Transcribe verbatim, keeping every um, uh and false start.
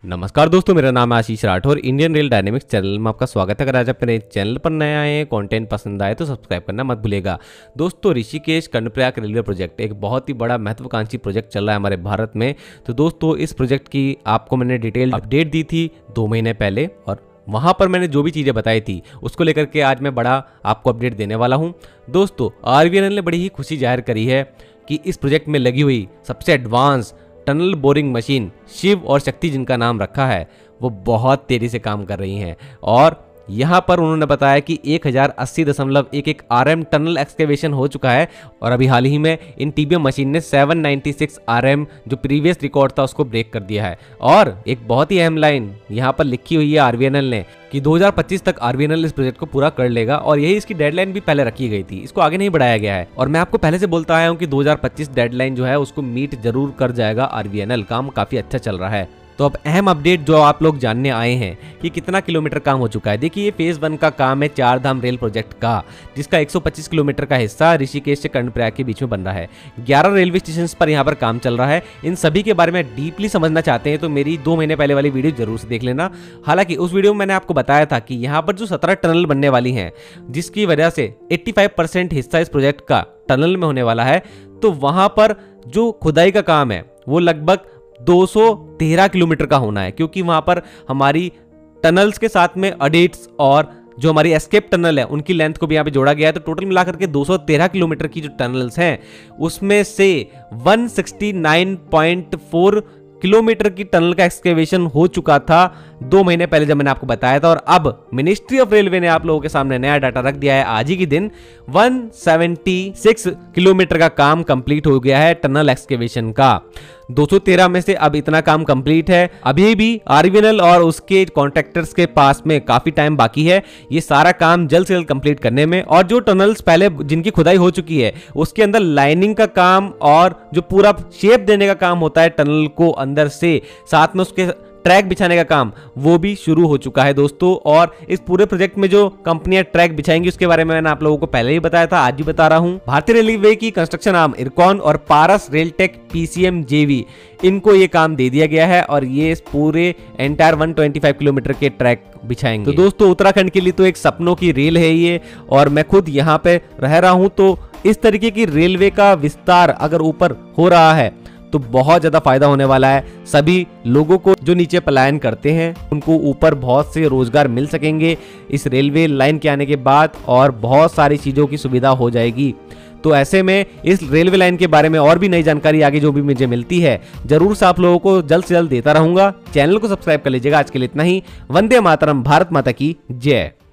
नमस्कार दोस्तों, मेरा नाम है Ashish Rathore. Indian rail dynamics channel में आपका स्वागत है। अगर आज आप मेरे चैनल पर नए आए हैं, कंटेंट पसंद आए तो सब्सक्राइब करना मत भूलिएगा। दोस्तों, ऋषिकेश कर्णप्रयाग रेलवे प्रोजेक्ट एक बहुत ही बड़ा महत्वाकांक्षी प्रोजेक्ट चल रहा है हमारे भारत में। तो दोस्तों, इस प्रोजेक्ट की आपको मैंने डिटेल अपडेट दी थी दो महीने पहले, और वहाँ पर मैंने जो भी चीज़ें बताई थी उसको लेकर के आज मैं बड़ा आपको अपडेट देने वाला हूँ। दोस्तों, आरवीएनएल ने बड़ी ही खुशी जाहिर करी है कि इस प्रोजेक्ट में लगी हुई सबसे advance tunnel boring machine Shiv और शक्ति, जिनका नाम रखा है, वो बहुत तेज़ी से काम कर रही हैं। और यहाँ पर उन्होंने बताया कि एक हज़ार अस्सी दशमलव एक एक आरएम टनल एक्सकेवेशन हो चुका है, और अभी हाल ही में इन टीबीएम मशीन ने सात सौ छियानवे आरएम जो प्रीवियस रिकॉर्ड था उसको ब्रेक कर दिया है। और एक बहुत ही अहम लाइन यहाँ पर लिखी हुई है आरवीएनएल ने कि दो हज़ार पच्चीस तक आरवीएनएल इस प्रोजेक्ट को पूरा कर लेगा, और यही इसकी डेडलाइन भी पहले रखी गई थी, इसको आगे नहीं बढ़ाया गया है। और मैं आपको पहले से बोलता आया हूँ कि दो हज़ार पच्चीस डेडलाइन जो है उसको मीट जरूर कर जाएगा आरवीएनएल। काम काफी अच्छा चल रहा है। तो अब अहम अपडेट जो आप लोग जानने आए हैं कि कितना किलोमीटर काम हो चुका है। देखिए, ये फेज वन का काम है चार धाम रेल प्रोजेक्ट का, जिसका एक सौ पच्चीस किलोमीटर का हिस्सा ऋषिकेश से कर्णप्रयाग के बीच में बन रहा है। ग्यारह रेलवे स्टेशन पर यहाँ पर काम चल रहा है। इन सभी के बारे में डीपली समझना चाहते हैं तो मेरी दो महीने पहले वाली वीडियो जरूर से देख लेना। हालांकि उस वीडियो में मैंने आपको बताया था कि यहाँ पर जो सत्रह टनल बनने वाली हैं, जिसकी वजह से पचासी परसेंट हिस्सा इस प्रोजेक्ट का टनल में होने वाला है, तो वहां पर जो खुदाई का काम है वो लगभग दो सौ तेरह किलोमीटर का होना है, क्योंकि वहां पर हमारी टनल्स के साथ में अडेट्स और जो हमारी एस्केप टनल है उनकी लेंथ को भी यहाँ पे जोड़ा गया है। तो टोटल मिलाकर के दो सौ तेरह किलोमीटर की जो टनल्स हैं उसमें से एक सौ उनहत्तर पॉइंट चार किलोमीटर की टनल का एक्सकेवेशन हो चुका था दो महीने पहले, जब मैंने आपको बताया था। और अब मिनिस्ट्री ऑफ रेलवे ने आप लोगों के सामने नया डाटा रख दिया है आज ही के दिन। एक सौ छिहत्तर किलोमीटर का काम कंप्लीट हो गया है टनल एक्सकेवेशन का। दो सौ तेरह में से अब इतना काम कंप्लीट है। अभी भी आरवीएनएल और उसके कॉन्ट्रैक्टर्स के पास में काफी टाइम बाकी है ये सारा काम जल्द से जल्द कंप्लीट करने में। और जो टनल्स पहले जिनकी खुदाई हो चुकी है उसके अंदर लाइनिंग का काम और जो पूरा शेप देने का काम होता है टनल को अंदर से, साथ में उसके ट्रैक बिछाने का काम, वो भी शुरू हो चुका है दोस्तों। और इस पूरे प्रोजेक्ट में जो कंपनियां ट्रैक बिछाएंगी उसके बारे में मैंने आप लोगों को पहले ही बताया था, आज भी बता रहा हूं। भारतीय रेलवे की कंस्ट्रक्शन आर्म इरकॉन और पारस रेलटेक पीसीएम जेवी, इनको ये काम दे दिया गया है और ये इस पूरे एंटायर एक सौ पच्चीस किलोमीटर के ट्रैक बिछाएंगे। तो दोस्तों, उत्तराखंड के लिए तो एक सपनों की रेल है ये, और मैं खुद यहाँ पे रह रहा हूँ। तो इस तरीके की रेलवे का विस्तार अगर ऊपर हो रहा है तो बहुत ज्यादा फायदा होने वाला है। सभी लोगों को जो नीचे पलायन करते हैं उनको ऊपर बहुत से रोजगार मिल सकेंगे इस रेलवे लाइन के आने के बाद, और बहुत सारी चीजों की सुविधा हो जाएगी। तो ऐसे में इस रेलवे लाइन के बारे में और भी नई जानकारी आगे जो भी मुझे मिलती है जरूर से आप लोगों को जल्द से जल्द देता रहूंगा। चैनल को सब्सक्राइब कर लीजिएगा। आज के लिए इतना ही। वंदे मातरम। भारत माता की जय।